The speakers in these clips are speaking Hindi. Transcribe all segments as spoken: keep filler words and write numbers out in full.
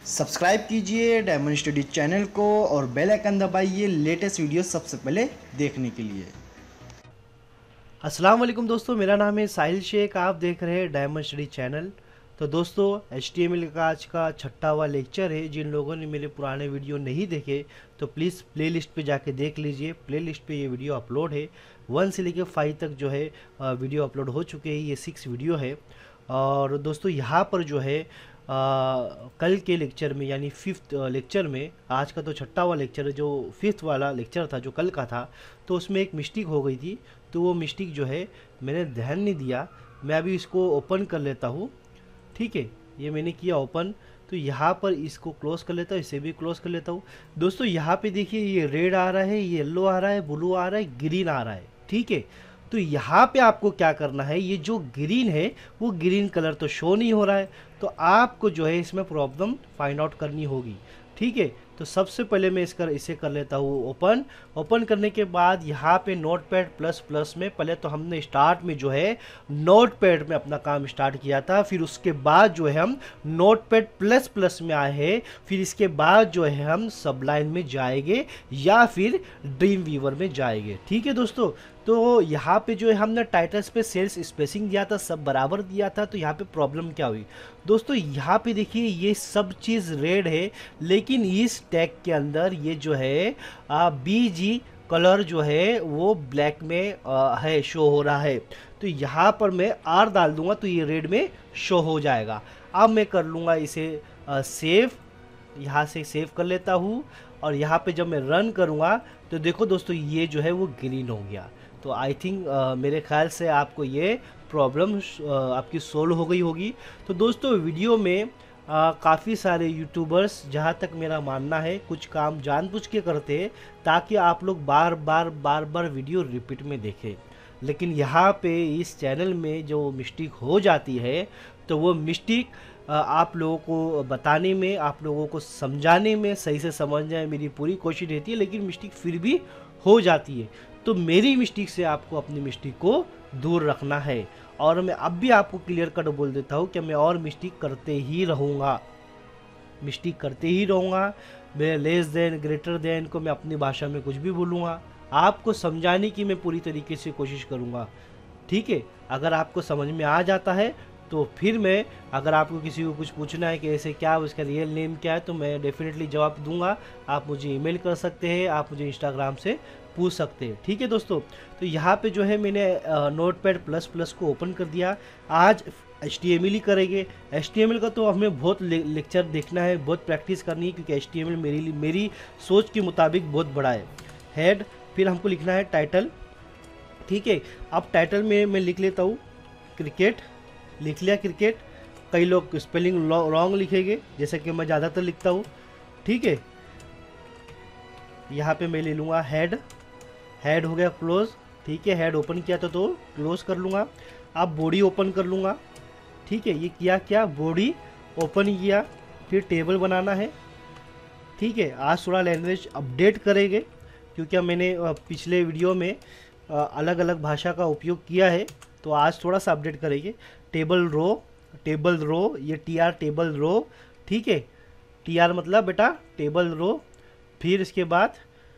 सब्सक्राइब कीजिए डायमंड स्टडी चैनल को और बेल आइकन दबाइए लेटेस्ट वीडियो सबसे पहले देखने के लिए। अस्सलाम वालेकुम दोस्तों, मेरा नाम है साहिल शेख। आप देख रहे हैं डायमंड स्टडी चैनल। तो दोस्तों, एच टी एम एल का आज का छठा हुआ लेक्चर है। जिन लोगों ने मेरे पुराने वीडियो नहीं देखे तो प्लीज़ प्लेलिस्ट पे जाके देख लीजिए। प्लेलिस्ट पे ये वीडियो अपलोड है। वन से लेकर फाइव तक जो है वीडियो अपलोड हो चुके हैं। ये सिक्स वीडियो है। और दोस्तों, यहाँ पर जो है आ, कल के लेक्चर में यानी फिफ्थ लेक्चर में, आज का तो छठा हुआ लेक्चर है, जो फिफ्थ वाला लेक्चर था जो कल का था, तो उसमें एक मिस्टेक हो गई थी। तो वो मिस्टेक जो है मैंने ध्यान नहीं दिया। मैं अभी इसको ओपन कर लेता हूँ। ठीक है, ये मैंने किया ओपन। तो यहाँ पर इसको क्लोज़ कर लेता हूँ, इसे भी क्लोज़ कर लेता हूँ। दोस्तों, यहाँ पे देखिए, ये रेड आ रहा है, येलो आ रहा है, ब्लू आ रहा है, ग्रीन आ रहा है। ठीक है, तो यहाँ पे आपको क्या करना है, ये जो ग्रीन है वो ग्रीन कलर तो शो नहीं हो रहा है, तो आपको जो है इसमें प्रॉब्लम फाइंड आउट करनी होगी। ठीक है, तो सबसे पहले मैं इसका इसे कर लेता हूँ ओपन। ओपन करने के बाद यहाँ पे नोट पैड प्लस प्लस में पहले तो हमने स्टार्ट में जो है नोट पैड में अपना काम स्टार्ट किया था। फिर उसके बाद जो है हम नोट पैड प्लस प्लस में आए हैं। फिर इसके बाद जो है हम सबलाइन में जाएंगे या फिर ड्रीम वीवर में जाएंगे। ठीक है दोस्तों, तो यहाँ पे जो है हमने टाइटल्स पे सेल्स स्पेसिंग दिया था, सब बराबर दिया था। तो यहाँ पे प्रॉब्लम क्या हुई दोस्तों, यहाँ पे देखिए ये सब चीज़ रेड है, लेकिन इस टैग के अंदर ये जो है बी जी कलर जो है वो ब्लैक में आ, है, शो हो रहा है। तो यहाँ पर मैं आर डाल दूंगा तो ये रेड में शो हो जाएगा। अब मैं कर लूँगा इसे आ, सेव। यहाँ से सेव कर लेता हूँ और यहाँ पे जब मैं रन करूँगा तो देखो दोस्तों, ये जो है वो ग्रीन हो गया। तो आई थिंक मेरे ख्याल से आपको ये प्रॉब्लम आपकी सोल्व हो गई होगी। तो दोस्तों, वीडियो में काफ़ी सारे यूट्यूबर्स, जहाँ तक मेरा मानना है, कुछ काम जानबूझ के करते हैं ताकि आप लोग बार बार बार बार वीडियो रिपीट में देखें। लेकिन यहाँ पे इस चैनल में जो मिस्टेक हो जाती है, तो वो मिस्टेक आप लोगों को बताने में, आप लोगों को समझाने में, सही से समझ जाए, मेरी पूरी कोशिश रहती है, लेकिन मिस्टेक फिर भी हो जाती है। तो मेरी मिस्टेक से आपको अपनी मिस्टेक को दूर रखना है। और मैं अब भी आपको क्लियर कट बोल देता हूँ कि मैं और मिस्टेक करते ही रहूँगा, मिस्टेक करते ही रहूँगा। मैं लेस देन, ग्रेटर देन को मैं अपनी भाषा में कुछ भी बोलूँगा। आपको समझाने की मैं पूरी तरीके से कोशिश करूँगा। ठीक है, अगर आपको समझ में आ जाता है तो फिर मैं, अगर आपको किसी को कुछ पूछना है कि ऐसे क्या, उसका रियल नेम क्या है, तो मैं डेफिनेटली जवाब दूंगा। आप मुझे ईमेल कर सकते हैं, आप मुझे इंस्टाग्राम से पूछ सकते हैं। ठीक है दोस्तों, तो यहाँ पे जो है मैंने नोट पैड प्लस प्लस को ओपन कर दिया। आज एच टी एम एल ही करेंगे। एच टी एम एल का तो हमें बहुत ले, लेक्चर देखना है, बहुत प्रैक्टिस करनी है, क्योंकि एच टी एम एल मेरी मेरी सोच के मुताबिक बहुत बड़ा है। हेड, फिर हमको लिखना है टाइटल। ठीक है, अब टाइटल में मैं लिख लेता हूँ क्रिकेट। लिख लिया क्रिकेट। कई लोग स्पेलिंग रॉन्ग लिखेंगे, जैसे कि मैं ज़्यादातर लिखता हूँ। ठीक है, यहाँ पे मैं ले लूँगा हेड। हेड हो गया क्लोज। ठीक है, हेड ओपन किया था तो क्लोज कर लूँगा। अब बॉडी ओपन कर लूँगा। ठीक है, ये किया क्या, बॉडी ओपन किया। फिर टेबल बनाना है। ठीक है, आज थोड़ा लैंग्वेज अपडेट करेंगे, क्योंकि मैंने पिछले वीडियो में अलग अलग भाषा का उपयोग किया है, तो आज थोड़ा सा अपडेट करेंगे। टेबल रो, टेबल रो, ये टी आर टेबल रो। ठीक है, टी आर मतलब बेटा टेबल रो। फिर इसके बाद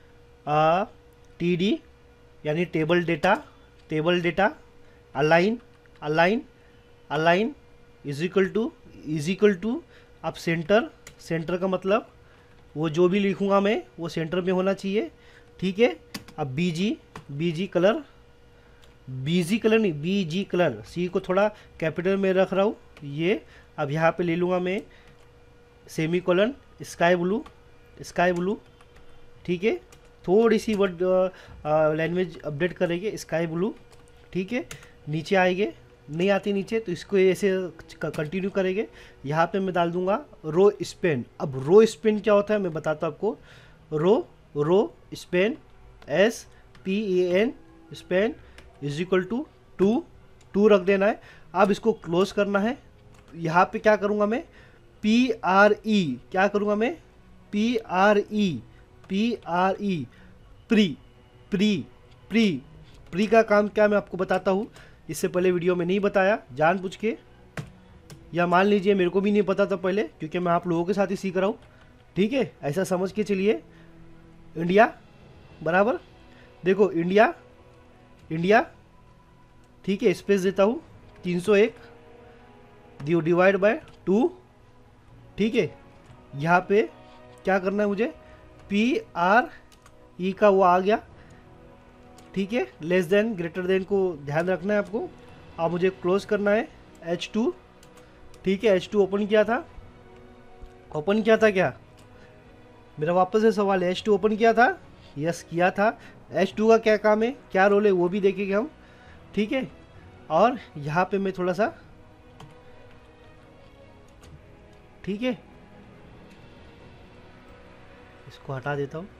टी डी यानी table data, table data. Align, align, align is equal to, is equal to. अब सेंटर, सेंटर का मतलब वो जो भी लिखूँगा मैं वो सेंटर में होना चाहिए। ठीक है, अब B G, B G colour, BG colour नहीं, बी जी कलर, सी को थोड़ा कैपिटल में रख रहा हूँ ये। अब यहाँ पे ले लूँगा मैं semicolon, sky blue, sky blue. ठीक है, थोड़ी सी वर्ड लैंग्वेज अपडेट करेंगे, स्काई ब्लू। ठीक है, नीचे आएंगे, नहीं आती नीचे तो इसको ऐसे कंटिन्यू करेंगे। यहाँ पे मैं डाल दूँगा रो स्पेन। अब रो स्पेन क्या होता है मैं बताता हूँ आपको। Row, row span, S P A N, span is equal to two, two रख देना है। अब इसको क्लोज करना है। यहाँ पे क्या करूँगा मैं, पी आर ई, क्या करूँगा मैं, P R E, P R E, pre, pre, pre, pre का काम क्या मैं आपको बताता हूँ। इससे पहले वीडियो में नहीं बताया, जानबूझ के या मान लीजिए मेरे को भी नहीं पता था पहले, क्योंकि मैं आप लोगों के साथ ही सीख रहा हूँ, ठीक है, ऐसा समझ के चलिए। इंडिया बराबर, देखो इंडिया, इंडिया, ठीक है, स्पेस देता हूँ तीन सौ एक डिवाइड बाय टू, ठीक है। यहाँ पे क्या करना है मुझे, पी आर ई का वो आ गया, ठीक है, लेस देन ग्रेटर देन को ध्यान रखना है आपको। अब मुझे क्लोज करना है एच टू, ठीक है, एच टू ओपन किया था, ओपन किया था क्या, मेरा वापस से सवाल है, एच टू ओपन किया था, यस किया था। एच टू का क्या काम है, क्या रोल है, वो भी देखेंगे हम, ठीक है। और यहाँ पे मैं थोड़ा सा, ठीक है, इसको हटा देता हूँ,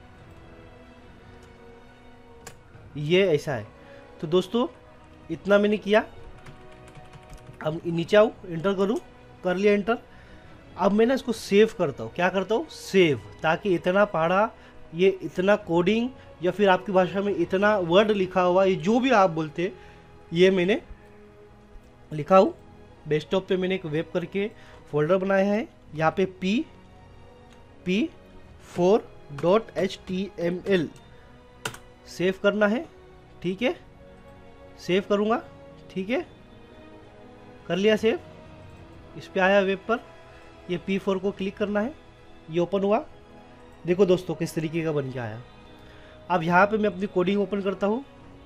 ये ऐसा है। तो दोस्तों इतना मैंने किया, अब नीचे आऊँ, इंटर करूँ, कर लिया इंटर। अब मैं ना इसको सेव करता हूँ, क्या करता हूँ, सेव, ताकि इतना पढ़ा, ये इतना कोडिंग या फिर आपकी भाषा में इतना वर्ड लिखा हुआ, ये जो भी आप बोलते, ये मैंने लिखा हूँ। डेस्कटॉप पे मैंने एक वेब करके फोल्डर बनाया है, यहाँ पे P P four dot H T M L save करना है, ठीक है, सेव करूँगा, ठीक है, कर लिया सेव। इस पे आया वेब पर, ये पी फोर को क्लिक करना है, ये ओपन हुआ। देखो दोस्तों किस तरीके का बन के आया। अब यहाँ पे मैं अपनी कोडिंग ओपन करता हूँ,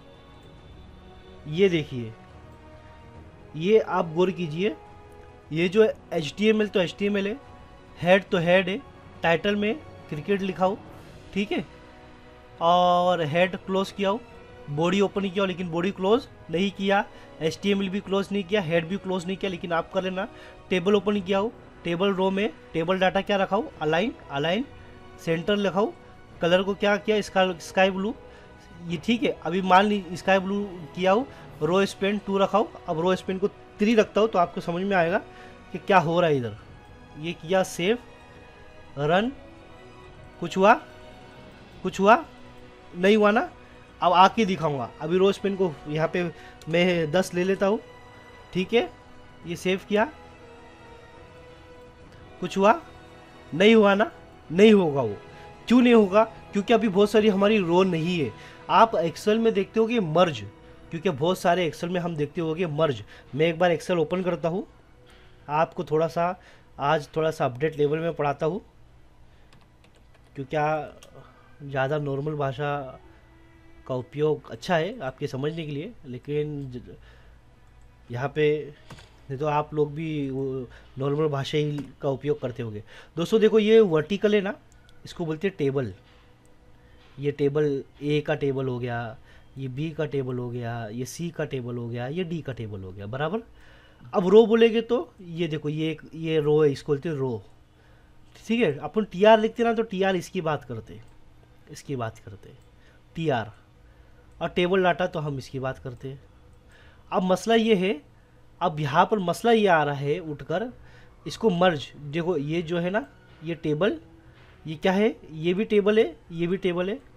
ये देखिए, ये आप गौर कीजिए, ये जो एच टी एम एल तो एच टी एम एल है, हेड तो हेड है, टाइटल में क्रिकेट लिखा हो, ठीक है, और हेड क्लोज किया हो, बॉडी ओपन किया हो लेकिन बॉडी क्लोज नहीं किया, एच टी एम एल भी क्लोज नहीं किया, हेड भी क्लोज नहीं किया, लेकिन आप कर लेना। टेबल ओपन किया हो, टेबल रो में टेबल डाटा क्या रखा हो, अलाइन, अलाइन सेंटर लिखा हो, कलर को क्या किया, स्काई स्काई ब्लू, ये ठीक है। अभी मान ली स्काई ब्लू किया हो, रो स्पेन टू रखा हो, अब रो स्पेन को थ्री रखता हो तो आपको समझ में आएगा कि क्या हो रहा है इधर। ये किया सेव, रन, कुछ हुआ, कुछ हुआ नहीं हुआ ना, अब आके दिखाऊंगा। अभी रोज पेन को यहाँ पे मैं दस ले लेता हूँ, ठीक है, ये सेव किया, कुछ हुआ नहीं हुआ ना, नहीं होगा वो, क्यों नहीं होगा, क्योंकि अभी बहुत सारी हमारी रो नहीं है। आप एक्सेल में देखते हो कि मर्ज, क्योंकि बहुत सारे एक्सेल में हम देखते हो कि मर्ज। मैं एक बार एक्सेल ओपन करता हूँ, आपको थोड़ा सा आज थोड़ा सा अपडेट लेवल में पढ़ाता हूँ, क्योंकि ज़्यादा नॉर्मल भाषा का उपयोग अच्छा है आपके समझने के लिए, लेकिन यहाँ पे नहीं तो आप लोग भी नॉर्मल भाषा ही का उपयोग करते होंगे। दोस्तों देखो ये वर्टिकल है ना, इसको बोलते हैं टेबल। ये टेबल ए का टेबल हो गया, ये बी का टेबल हो गया, ये सी का टेबल हो गया, ये डी का टेबल हो गया, बराबर। अब रो बोलेंगे तो ये देखो, ये एक ये रो है, इसको बोलते हैं रो, ठीक है। अपन टी आर लिखते ना, तो टी आर इसकी बात करते, इसकी बात करते टी आर, और टेबल डाटा तो हम इसकी बात करते हैं। अब मसला ये है, अब यहाँ पर मसला ये आ रहा है उठकर, इसको मर्ज, देखो ये जो है ना, ये टेबल, ये क्या है, ये भी टेबल है, ये भी टेबल है,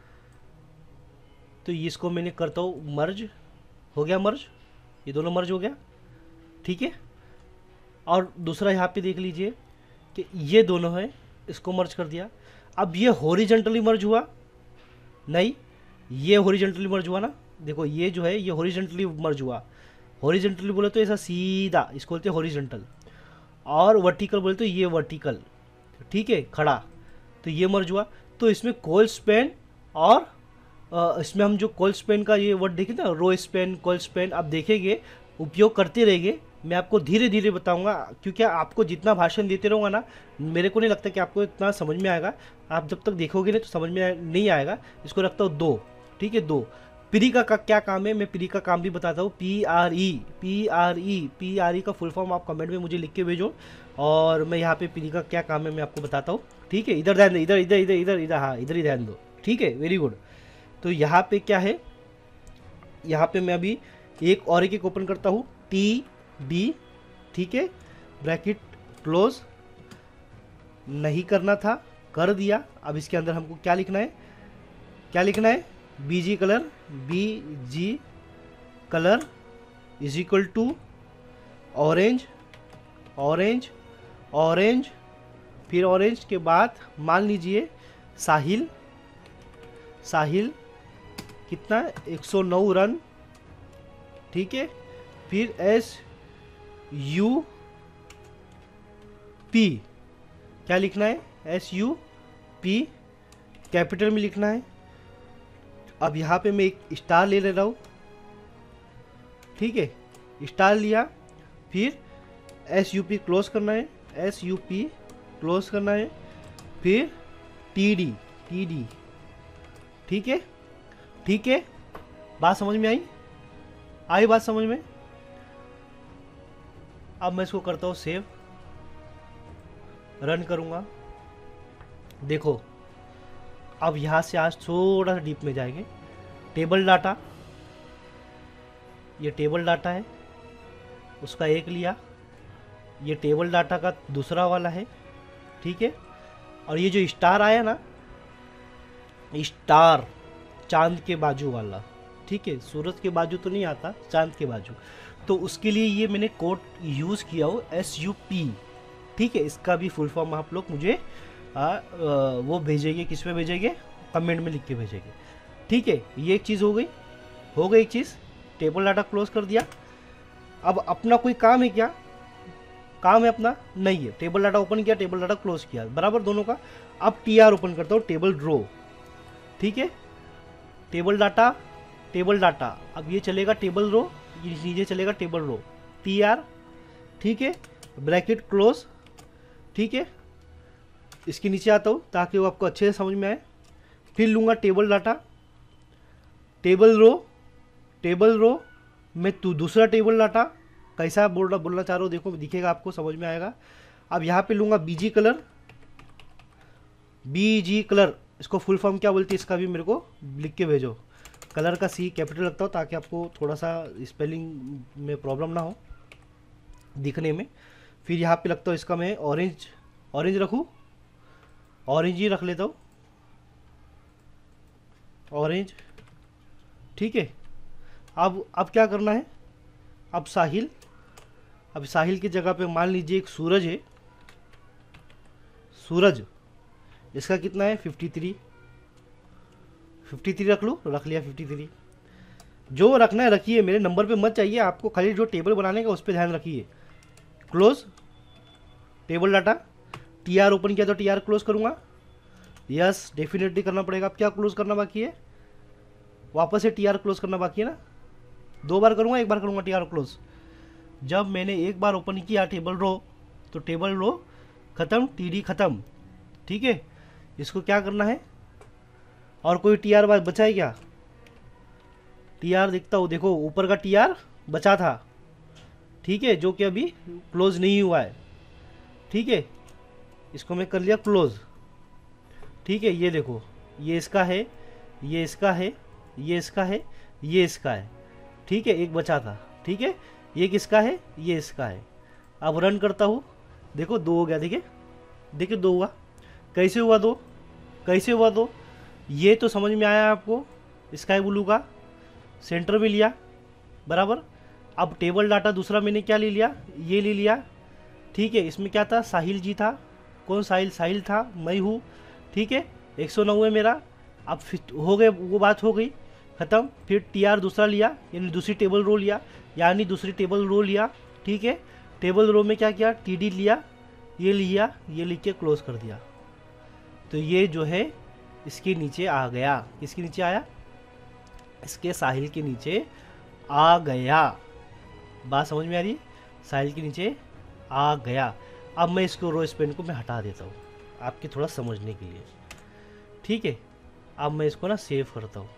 तो इसको मैंने करता हूँ मर्ज, हो गया मर्ज, ये दोनों मर्ज हो गया, ठीक है। और दूसरा यहाँ पे देख लीजिए कि ये दोनों है, इसको मर्ज कर दिया। अब ये हॉरिजॉन्टली मर्ज हुआ नहीं, ये हॉरिजॉन्टली मर्ज हुआ ना, देखो ये जो है ये हॉरिजॉन्टली मर्ज हुआ। हॉरिजॉन्टली बोले तो ऐसा सीधा, इसको बोलते हैं हॉरिजॉन्टल, और वर्टिकल बोले तो ये वर्टिकल, ठीक है, खड़ा, तो ये मर्ज हुआ। तो इसमें कोल स्पेन और आ, इसमें हम जो कोल स्पेन का ये वर्ड देखें ना, रो स्पेन, कोल स्पेन, आप देखेंगे, उपयोग करते रहेंगे। मैं आपको धीरे धीरे बताऊंगा, क्योंकि आपको जितना भाषण देते रहूँगा ना, मेरे को नहीं लगता कि आपको इतना समझ में आएगा। आप जब तक देखोगे नहीं तो समझ में नहीं आएगा। इसको रखता हूँ दो, ठीक है, दो। प्री का, का क्या काम है, मैं प्री का काम भी बताता हूँ। P R E, P R E, P R E का फुल फॉर्म आप कमेंट में मुझे लिख के भेजो, और मैं यहाँ पे प्री का क्या काम है मैं आपको बताता हूँ, ठीक है। इधर ध्यान दो, इधर इधर इधर इधर इधर हाँ इधर ही ध्यान दो, ठीक है, वेरी गुड। तो यहाँ पे क्या है, यहाँ पे मैं अभी एक और एक ओपन करता हूँ, टी बी, ठीक है, ब्रैकेट क्लोज, नहीं करना था, कर दिया। अब इसके अंदर हमको क्या लिखना है, क्या लिखना है, B G colour, B G colour is equal to orange, orange, orange, फिर ऑरेंज के बाद मान लीजिए साहिल, साहिल कितना, एक सौ नौ रन, ठीक है। फिर एस यू पी, क्या लिखना है, एस यू पी कैपिटल में लिखना है। अब यहाँ पे मैं एक स्टार ले ले रहा हूँ, ठीक है, स्टार लिया। फिर एस यू पी क्लोज करना है, एस यू पी क्लोज करना है। फिर टी डी, टी डी, ठीक है, ठीक है। बात समझ में आई, आई बात समझ में। अब मैं इसको करता हूँ सेव, रन करूँगा। देखो अब यहाँ से आज थोड़ा सा डीप में जाएंगे। टेबल डाटा, ये टेबल डाटा है, उसका एक लिया, ये टेबल डाटा का दूसरा वाला है, ठीक है। और ये जो स्टार आया ना, स्टार चांद के बाजू वाला, ठीक है, सूरज के बाजू तो नहीं आता, चांद के बाजू, तो उसके लिए ये मैंने कोड यूज़ किया हो, एस यू पी, ठीक है। इसका भी फुल फॉर्म आप लोग मुझे आ, आ, वो भेजेंगे, किस पे भेजेंगे, कमेंट में लिख के भेजेंगे, ठीक है। ये एक चीज़ हो गई, हो गई एक चीज़, टेबल डाटा क्लोज कर दिया। अब अपना कोई काम है क्या, काम है अपना नहीं है। टेबल डाटा ओपन किया, टेबल डाटा क्लोज किया, बराबर दोनों का। अब टी आर ओपन करता हूँ, टेबल रो, ठीक है। टेबल डाटा, टेबल डाटा, अब ये चलेगा टेबल रो, ये नीचे चलेगा टेबल रो, टी आर, ठीक है, ब्रैकेट क्लोज, ठीक है। इसके नीचे आता हूँ ताकि वो आपको अच्छे से समझ में आए। फिर लूँगा table data, table row, table row में तू दूसरा टेबल डाटा, कैसा बोल रहा बोलना चाह रहा हूँ देखो, दिखेगा आपको, समझ में आएगा। अब यहाँ पे लूँगा बीजी कलर, बीजी कलर, इसको फुल फॉर्म क्या बोलती है इसका भी मेरे को लिख के भेजो। कलर का सी कैपिटल रखता हूँ ताकि आपको थोड़ा सा स्पेलिंग में प्रॉब्लम ना हो दिखने में। फिर यहाँ पे लगता हूँ इसका मैं ऑरेंज, ऑरेंज रखूँ, ऑरेंज ही रख लेता हूँ, ऑरेंज, ठीक है। अब अब क्या करना है, अब साहिल, अब साहिल की जगह पे मान लीजिए एक सूरज है, सूरज, इसका कितना है फिफ्टी थ्री, फिफ्टी थ्री रख लो, रख लिया फिफ्टी थ्री। जो रखना है रखिए, मेरे नंबर पे मत चाहिए आपको, खाली जो टेबल बनाने का उस पर ध्यान रखिए। Close table data, T R open किया तो टी आर क्लोज करूँगा, यस डेफिनेटली करना पड़ेगा। अब क्या क्लोज करना बाकी है, वापस से टी आर क्लोज करना बाकी है ना, दो बार करूँगा, एक बार करूँगा टी आर क्लोज। जब मैंने एक बार ओपन किया टेबल रो, तो टेबल रो ख़त्म, टी डी ख़त्म, ठीक है। इसको क्या करना है, और कोई टी आर बाद बचा है क्या, टी आर देखता हूँ, देखो ऊपर का टी आर बचा था, ठीक है, जो कि अभी क्लोज नहीं हुआ है, ठीक है। इसको मैं कर लिया क्लोज, ठीक है। ये देखो, ये इसका है, ये इसका है, ये इसका है, ये इसका है, ठीक है, एक बचा था, ठीक है। ये किसका है, ये इसका है। अब रन करता हूँ, देखो दो हो गया, देखिए देखिए दो हुआ, कैसे हुआ दो, कैसे हुआ दो, ये तो समझ में आया आपको। स्काई ब्लू का सेंटर में लिया, बराबर। अब टेबल डाटा दूसरा मैंने क्या ले लिया, ये ले लिया, ठीक है। इसमें क्या था, साहिल जी था, कौन साहिल, साहिल था, मैं हूँ, ठीक है। एक सौ नौ है मेरा। अब फिर हो गए, वो बात हो गई ख़त्म। फिर टी आर दूसरा लिया, यानी दूसरी टेबल रो लिया, यानी दूसरी टेबल रो लिया, ठीक है। टेबल रो में क्या किया, टी डी लिया, ये लिया, ये लिख के क्लोज कर दिया। तो ये जो है इसके नीचे आ गया, किसके नीचे आया, इसके साहिल के नीचे आ गया। बात समझ में आ रही है, साहिल के नीचे आ गया। अब मैं इसको रो स्पेन को मैं हटा देता हूँ आपके थोड़ा समझने के लिए, ठीक है। अब मैं इसको ना सेव करता हूँ,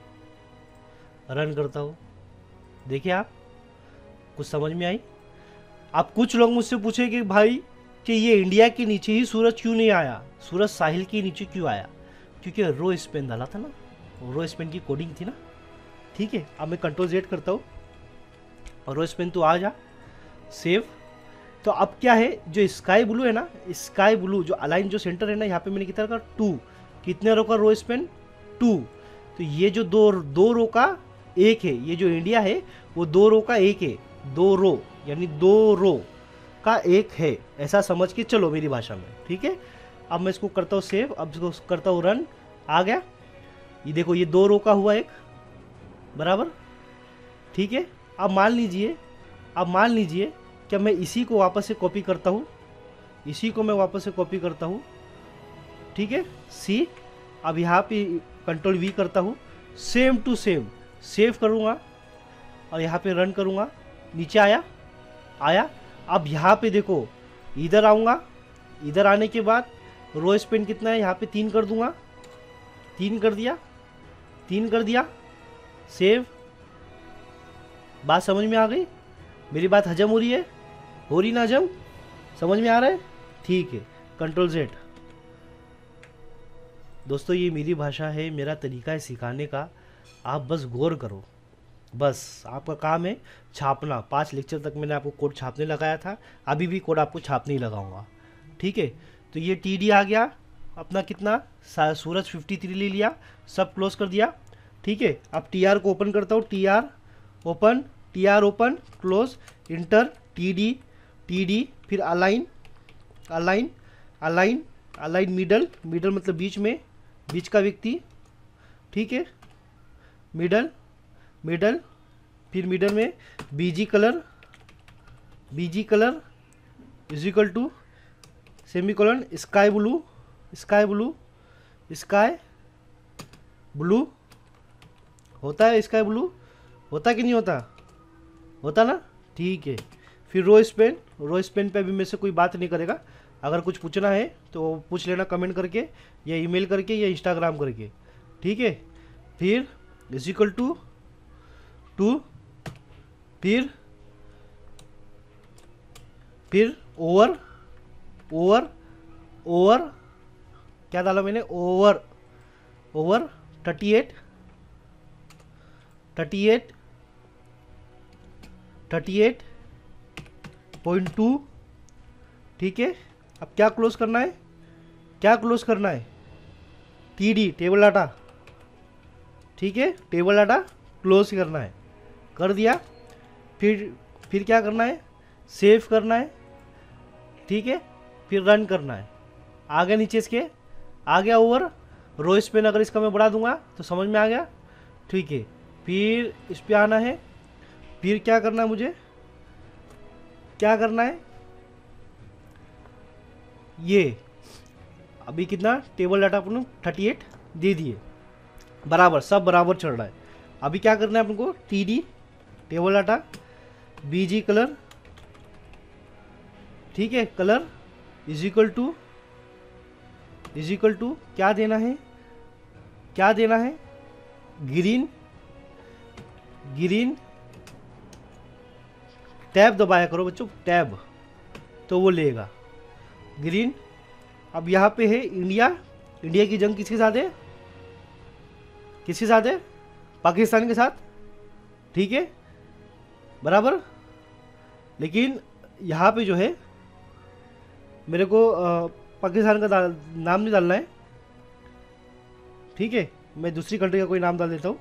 रन करता हूँ, देखिए आप कुछ समझ में आई। अब कुछ लोग मुझसे पूछे कि भाई कि ये इंडिया के नीचे ही सूरज क्यों नहीं आया, सूरज साहिल के नीचे क्यों आया, क्योंकि रो स्पेन डाला था ना, रो स्पेन की कोडिंग थी ना, ठीक है। अब मैं कंट्रोल जेड करता हूँ और रो स्पेन तो आ जा, सेव। तो अब क्या है, जो स्काई ब्लू है ना, स्काई ब्लू जो अलाइन जो सेंटर है ना, यहाँ पे मैंने कितना का टू, कितने रो का रो स्पेन, टू। तो ये जो दो दो रो का एक है, ये जो इंडिया है वो दो रो का एक है, दो रो यानी दो रो, का एक है, ऐसा समझ के चलो मेरी भाषा में, ठीक है। अब मैं इसको करता हूँ सेव, अब इसको करता हूँ रन, आ गया। ये देखो ये दो रो का हुआ एक, बराबर, ठीक है। अब मान लीजिए, अब मान लीजिए कि मैं इसी को वापस से कॉपी करता हूँ, इसी को मैं वापस से कॉपी करता हूँ, ठीक है, सी। अब यहाँ पे कंट्रोल वी करता हूँ, सेम टू सेम सेव करूँगा और यहाँ पे रन करूँगा। नीचे आया, आया। अब यहाँ पे देखो, इधर आऊँगा, इधर आने के बाद रो स्पेन कितना है, यहाँ पे तीन कर दूँगा, तीन कर दिया, तीन कर दिया, सेव। बात समझ में आ गई? मेरी बात हजम हो रही है? हो रही ना हजम? समझ में आ रहा है? ठीक है, कंट्रोल जेड। दोस्तों ये मेरी भाषा है, मेरा तरीका है सिखाने का, आप बस गौर करो। बस आपका काम है छापना। पांच लेक्चर तक मैंने आपको कोड छापने लगाया था, अभी भी कोड आपको छापने ही लगाऊंगा, ठीक है। तो ये टी डी आ गया अपना, कितना, सूरज फिफ्टी थ्री ले लिया, सब क्लोज कर दिया, ठीक है। अब टी आर को ओपन करता हूँ, T R open, T R open, close, enter, T D, T D, फिर align, align, align, align middle, middle मतलब बीच में, बीच का व्यक्ति, ठीक है, मिडल, मिडल, फिर मिडल में BG colour, BG colour is equal to semicolon sky blue, sky blue, sky blue, होता है स्काई ब्लू, होता कि नहीं होता? होता ना, ठीक है। फिर रो स्पेन, रो स्पेन पे अभी मेरे से कोई बात नहीं करेगा, अगर कुछ पूछना है तो पूछ लेना कमेंट करके या ईमेल करके या इंस्टाग्राम करके, ठीक है। फिर इज इक्वल टू टू, फिर फिर ओवर, ओवर, ओवर, क्या डाला मैंने, over, over thirty eight, thirty eight, thirty eight point two, ठीक है। अब क्या क्लोज करना है, क्या क्लोज करना है, टी डी टेबल डाटा, ठीक है, टेबल डाटा क्लोज करना है, कर दिया। फिर फिर क्या करना है, सेव करना है, ठीक है, फिर रन करना है। आ गया नीचे इसके, आ गया ओवर, रो स्पेन अगर इसका मैं बढ़ा दूंगा तो समझ में आ गया, ठीक है। फिर इस पे आना है, फिर क्या करना है मुझे, क्या करना है, ये अभी कितना टेबल डाटा अपन थर्टी एट दे दिए, बराबर, सब बराबर चल रहा है। अभी क्या करना है अपन को, T D table data, BG colour, ठीक है, colour is equal to, is equal to क्या देना है, क्या देना है, ग्रीन, ग्रीन, टैब दबाया करो बच्चों, टैब, तो वो लेगा ग्रीन। अब यहाँ पे है इंडिया, इंडिया की जंग किसके साथ है, किसके साथ है, पाकिस्तान के साथ, ठीक है, बराबर। लेकिन यहाँ पे जो है मेरे को आ, पाकिस्तान का नाम नहीं डालना है, ठीक है, मैं दूसरी कंट्री का कोई नाम डाल देता हूँ,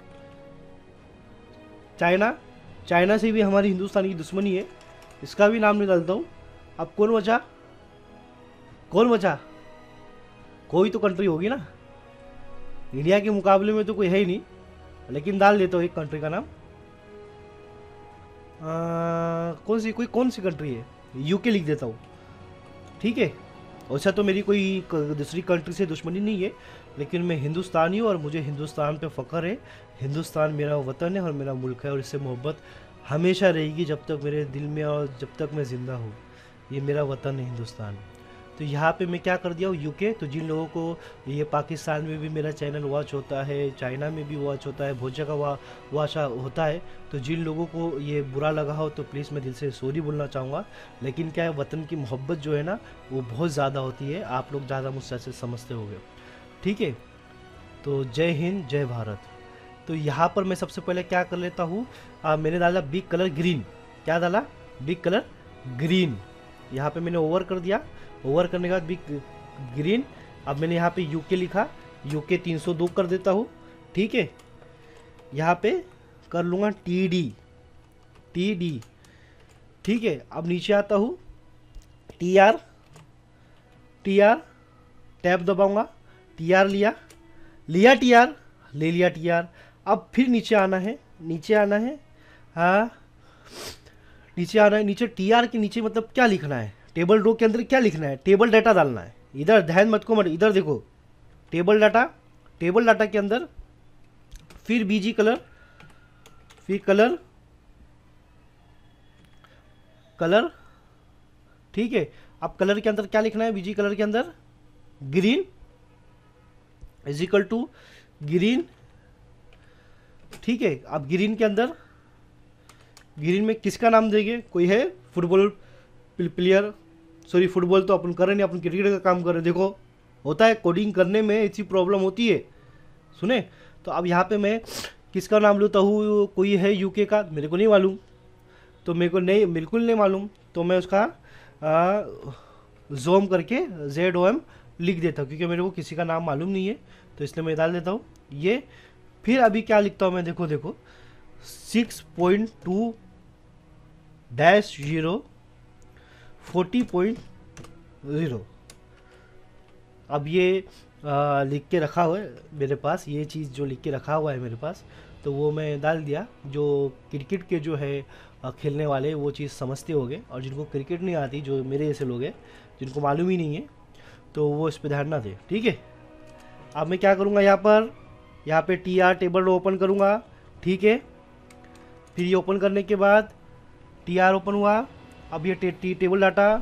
चाइना, चाइना से भी हमारी हिंदुस्तान की दुश्मनी है, इसका भी नाम नहीं डालता हूँ। अब कौन बचा, कौन बचा, कोई तो कंट्री होगी ना, इंडिया के मुकाबले में तो कोई है ही नहीं, लेकिन डाल देता हूँ एक कंट्री का नाम, आ, कौन सी, कोई कौन सी कंट्री है, यूके लिख देता हूँ, ठीक है। वैसा तो मेरी कोई दूसरी कंट्री से दुश्मनी नहीं है, लेकिन मैं हिंदुस्तानी हूँ और मुझे हिंदुस्तान पे फ़ख्र है। हिंदुस्तान मेरा वतन है और मेरा मुल्क है, और इससे मोहब्बत हमेशा रहेगी जब तक मेरे दिल में और जब तक मैं ज़िंदा हूँ। ये मेरा वतन है हिंदुस्तान। तो यहाँ पे मैं क्या कर दिया हूँ, यूके। तो जिन लोगों को ये पाकिस्तान में भी मेरा चैनल वॉच होता है, चाइना में भी वॉच होता है, बहुत जगह वा वॉच होता है, तो जिन लोगों को ये बुरा लगा हो तो प्लीज़ मैं दिल से सॉरी बोलना चाहूँगा। लेकिन क्या है, वतन की मोहब्बत जो है ना वो बहुत ज़्यादा होती है, आप लोग ज़्यादा मुझसे अच्छे समझते होंगे, ठीक है। तो जय हिंद, जय भारत। तो यहाँ पर मैं सबसे पहले क्या कर लेता हूँ, मैंने डाला बिग कलर ग्रीन, क्या डाला, बिग कलर ग्रीन। यहाँ पे मैंने ओवर कर दिया, ओवर करने के बाद बिग ग्रीन। अब मैंने यहाँ पे यूके लिखा, यूके तीन सौ दो कर देता हूँ, ठीक है। यहाँ पे कर लूँगा टी डी, टी डी, ठीक है। अब नीचे आता हूँ, T R, T R tab दबाऊंगा, टी आर लिया, लिया टी आर, ले लिया टी आर। अब फिर नीचे आना है, नीचे आना है, हाँ नीचे आना है। नीचे टी आर के नीचे मतलब क्या लिखना है, टेबल रो के अंदर क्या लिखना है, टेबल डाटा डालना है। इधर ध्यान मत को मत, इधर देखो टेबल डाटा, टेबल डाटा के अंदर फिर बीजी कलर, फिर कलर, कलर, ठीक है। अब कलर के अंदर क्या लिखना है, बीजी कलर के अंदर green is equal to green, ठीक है। अब ग्रीन के अंदर, ग्रीन में किसका नाम देंगे, कोई है फुटबॉल प्लेयर, सॉरी फुटबॉल तो अपन कर रहे नहीं, अपन क्रिकेट का काम कर रहे हैं। देखो होता है कोडिंग करने में ऐसी प्रॉब्लम होती है, सुने। तो अब यहाँ पे मैं किसका नाम लेता हूँ, कोई है यूके का, मेरे को नहीं मालूम, तो मेरे को नहीं बिल्कुल नहीं मालूम, तो मैं उसका जोम करके जेड ओ एम लिख देता हूँ, क्योंकि मेरे को किसी का नाम मालूम नहीं है, तो इसलिए मैं डाल देता हूँ ये। फिर अभी क्या लिखता हूँ मैं, देखो देखो six point two dash zero forty point zero. अब ये आ, लिख के रखा हुआ है मेरे पास, ये चीज़ जो लिख के रखा हुआ है मेरे पास, तो वो मैं डाल दिया। जो क्रिकेट के जो है आ, खेलने वाले वो चीज़ समझते होंगे, और जिनको क्रिकेट नहीं आती, जो मेरे जैसे लोग हैं जिनको मालूम ही नहीं है, तो वो इस पर ध्यान ना दे, ठीक है। अब मैं क्या करूँगा, यहाँ पर यहाँ पे टी आर टेबल ओपन करूँगा, ठीक है। फिर ये ओपन करने के बाद टी आर ओपन हुआ। अब ये टे, T table data,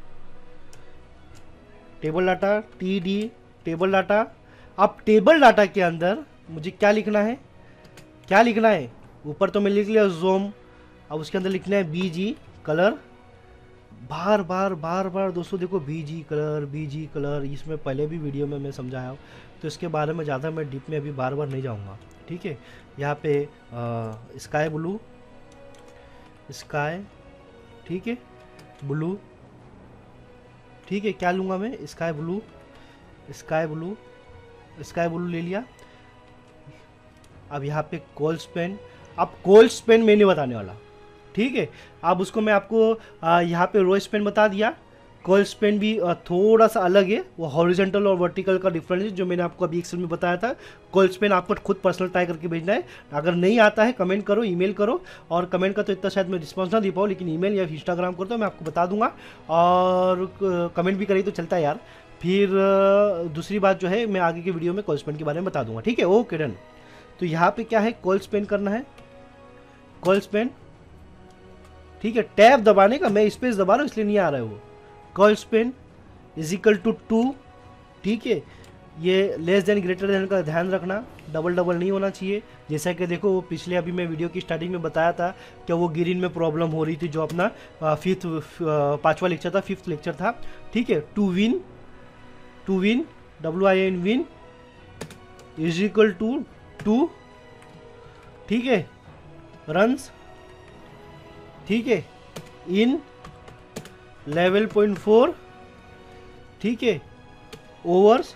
table data T D table data. अब टेबल डाटा के अंदर मुझे क्या लिखना है, क्या लिखना है, ऊपर तो मैं लिख लिया जोम, अब उसके अंदर लिखना है बीजी कलर। बार बार बार बार दोस्तों देखो बीजी कलर, बीजी कलर, इसमें पहले भी वीडियो में मैं समझाया हूँ, तो इसके बारे में ज़्यादा मैं डीप में अभी बार बार नहीं जाऊँगा, ठीक है। यहाँ पे आ, स्काई ब्लू, स्काई, ठीक है, ब्लू, ठीक है। क्या लूँगा मैं, sky blue, sky blue, sky blue ले लिया। अब यहाँ पे कोल्ड स्पेन, अब कोल्ड स्पेन मैं नहीं बताने वाला, ठीक है। अब उसको मैं आपको आ, यहाँ पे रो स्पेन बता दिया। कोल्ड स्पेन भी आ, थोड़ा सा अलग है, वो हॉरिजॉन्टल और वर्टिकल का डिफरेंस है, जो मैंने आपको अभी एक्सेल में बताया था। कोल्ड स्पेन आपको खुद पर्सनल ट्राई करके भेजना है। अगर नहीं आता है कमेंट करो, ईमेल करो, और कमेंट का तो इतना शायद मैं रिस्पॉन्स ना दे पाऊँ, लेकिन ईमेल या इंस्टाग्राम करो तो मैं आपको बता दूंगा, और कमेंट भी करी तो चलता है यार। फिर दूसरी बात जो है, मैं आगे के वीडियो में कोल्ड स्पेन के बारे में बता दूंगा, ठीक है। Okay done. तो यहाँ पे क्या है, कोल्ड स्पेन करना है, कोल्ड स्पेन, ठीक है। टैब दबाने का, मैं स्पेस दबा रहा हूँ इसलिए नहीं आ रहा है वो। Colspan is equal to two, ठीक है। ये लेस देन ग्रेटर देन का ध्यान रखना, डबल डबल नहीं होना चाहिए। जैसा कि देखो वो पिछले अभी मैं वीडियो की स्टार्टिंग में बताया था कि वो ग्रीन में प्रॉब्लम हो रही थी, जो अपना फिफ्थ पांचवा लेक्चर था, फिफ्थ लेक्चर था, ठीक है। To win, to win, W I N win is equal to two, ठीक है। रन्स, ठीक है, इन लेवल पॉइंट फोर, ठीक है। Overs,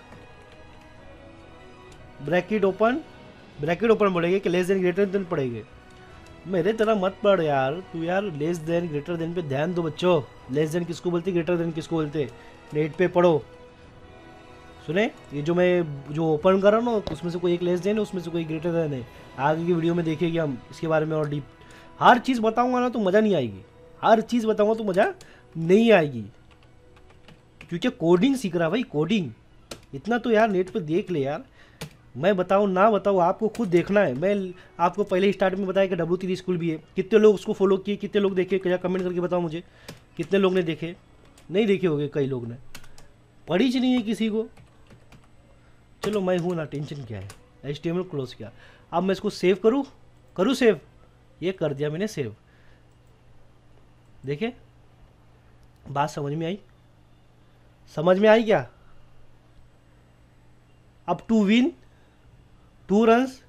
bracket open, bracket open पड़ेगा कि लेस देन ग्रेटर देन पड़ेगा। मेरे तरह मत पढ़ यार तू यार, लेस देन ग्रेटर देन पे ध्यान दो बच्चों। लेस देन किसको बोलते, ग्रेटर देन किसको बोलते, नेट पे पढ़ो। सुने, ये जो मैं जो ओपन कर रहा हूँ ना, उसमें से कोई एक लेस देन है, उसमें से कोई ग्रेटर देन है। आगे की वीडियो में देखेंगे हम इसके बारे में और डीप। हर चीज़ बताऊंगा ना तो मज़ा नहीं आएगी, हर चीज़ बताऊंगा तो मज़ा नहीं आएगी, क्योंकि कोडिंग सीख रहा भाई, कोडिंग इतना तो यार नेट पे देख ले यार। मैं बताऊँ ना बताऊँ, आपको खुद देखना है। मैं आपको पहले स्टार्ट में बताया कि डब्ल्यू थ्री स्कूल भी है, कितने लोग उसको फॉलो किए, कितने लोग देखे, क्या कमेंट करके बताओ मुझे, कितने लोग ने देखे। नहीं देखे होंगे कई लोग ने, पढ़ी ही नहीं है किसी को। चलो मैं हूँ ना, टेंशन क्या है। H T M L close किया, अब मैं इसको सेव करूँ, करूँ सेव, ये कर दिया मैंने सेव। देखे, बात समझ में आई, समझ में आई क्या। अब टू विन, टू रन्स,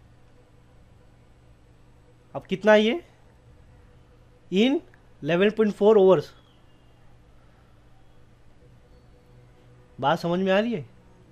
अब कितना ये, in eleven point four overs. बात समझ में आ रही है।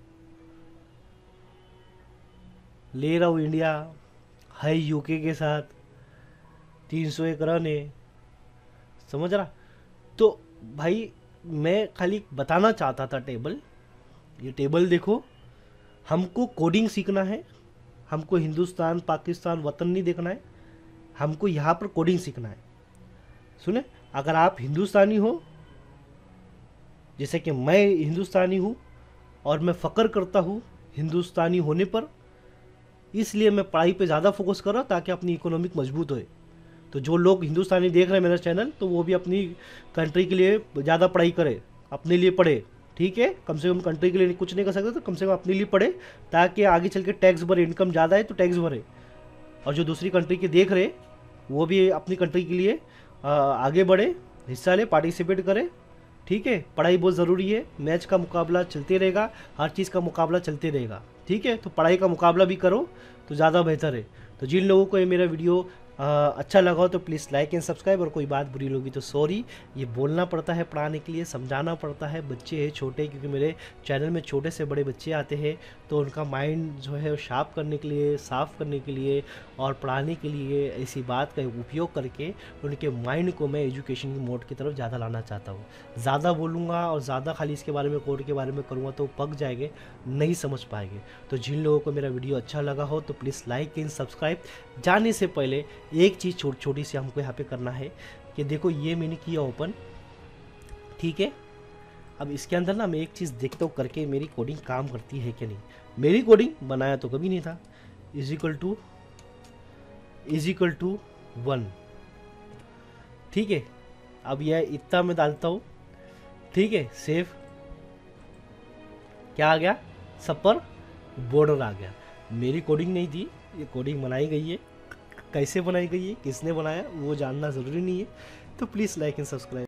ले रहा हूँ इंडिया है यूके के साथ, तीन सौ एक रन है, समझ रहा। तो भाई मैं खाली बताना चाहता था टेबल, ये टेबल देखो, हमको कोडिंग सीखना है, हमको हिंदुस्तान पाकिस्तान वतन नहीं देखना है, हमको यहाँ पर कोडिंग सीखना है। सुने, अगर आप हिंदुस्तानी हो, जैसे कि मैं हिंदुस्तानी हूँ और मैं फ़ख्र करता हूँ हिंदुस्तानी होने पर, इसलिए मैं पढ़ाई पे ज़्यादा फोकस कर रहा हूँ ताकि अपनी इकोनॉमिक मजबूत होए। तो जो लोग हिंदुस्तानी देख रहे हैं मेरा चैनल, तो वो भी अपनी कंट्री के लिए ज़्यादा पढ़ाई करे, अपने लिए पढ़े, ठीक है। कम से कम कंट्री के लिए कुछ नहीं कर सकते तो कम से कम अपने लिए पढ़े, ताकि आगे चल के टैक्स भरे, इनकम ज़्यादा है तो टैक्स भरे। और जो दूसरी कंट्री के देख रहे वो भी अपनी कंट्री के लिए आगे बढ़े, हिस्सा ले, पार्टिसिपेट करे, ठीक है। पढ़ाई बहुत ज़रूरी है, मैच का मुकाबला चलते रहेगा, हर चीज़ का मुकाबला चलते रहेगा, ठीक है। तो पढ़ाई का मुकाबला भी करो तो ज़्यादा बेहतर है। तो जिन लोगों को ये मेरा वीडियो आ, अच्छा लगा हो तो प्लीज़ लाइक एंड सब्सक्राइब, और कोई बात बुरी लगी तो सॉरी। ये बोलना पड़ता है पढ़ाने के लिए, समझाना पड़ता है, बच्चे हैं छोटे, क्योंकि मेरे चैनल में छोटे से बड़े बच्चे आते हैं, तो उनका माइंड जो है वो शार्प करने के लिए, साफ़ करने के लिए और पढ़ाने के लिए ऐसी बात का उपयोग करके उनके माइंड को मैं एजुकेशन की मोड की तरफ ज़्यादा लाना चाहता हूँ। ज़्यादा बोलूँगा और ज़्यादा खाली इसके बारे में, कोड के बारे में करूँगा तो पक जाएंगे, नहीं समझ पाएंगे। तो जिन लोगों को मेरा वीडियो अच्छा लगा हो तो प्लीज़ लाइक एंड सब्सक्राइब। जाने से पहले एक चीज़ छोटी छोटी सी हमको यहाँ पे करना है कि देखो, ये मैंने किया ओपन, ठीक है। अब इसके अंदर ना मैं एक चीज़ देखता हूँ करके मेरी कोडिंग काम करती है कि नहीं। मेरी कोडिंग बनाया तो कभी नहीं था, is equal to is equal to one, ठीक है। अब यह इतना मैं डालता हूँ, ठीक है, सेव, क्या आ गया, सब पर बॉर्डर आ गया। मेरी कोडिंग नहीं थी, ये कोडिंग बनाई गई है। कैसे बनाई गई है, किसने बनाया, वो जानना ज़रूरी नहीं है। तो प्लीज़ लाइक एंड सब्सक्राइब।